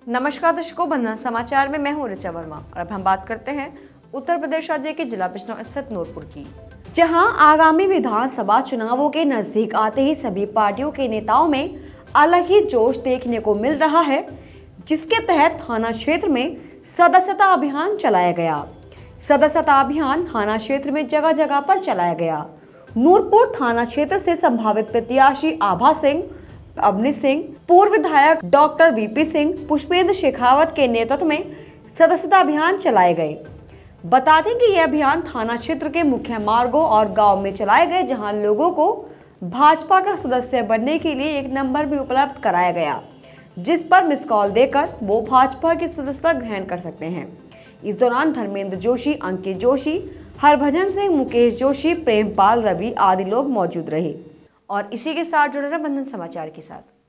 नमस्कार दर्शकों, बंधन समाचार में मैं हूं ऋचा वर्मा और अब हम बात करते हैं उत्तर प्रदेश राज्य के जिला बिजनौर स्थित नूरपुर की, जहां आगामी विधानसभा चुनावों के नजदीक आते ही सभी पार्टियों के नेताओं में अलग ही जोश देखने को मिल रहा है, जिसके तहत थाना क्षेत्र में सदस्यता अभियान चलाया गया। सदस्यता अभियान थाना क्षेत्र में जगह जगह पर चलाया गया। नूरपुर थाना क्षेत्र से संभावित प्रत्याशी आभा सिंह, अवनीश सिंह, पूर्व विधायक डॉक्टर वीपी सिंह, पुष्पेंद्र शेखावत के नेतृत्व में सदस्यता अभियान चलाए गए। बता दें कि यह अभियान थाना क्षेत्र के मुख्य मार्गों और गांव में चलाए गए, जहां लोगों को भाजपा का सदस्य बनने के लिए एक नंबर भी उपलब्ध कराया गया, जिस पर मिस कॉल देकर वो भाजपा की सदस्यता ग्रहण कर सकते हैं। इस दौरान धर्मेंद्र जोशी, अंकित जोशी, हरभजन सिंह, मुकेश जोशी, प्रेमपाल, रवि आदि लोग मौजूद रहे। और इसी के साथ जुड़े रहे बंधन समाचार के साथ।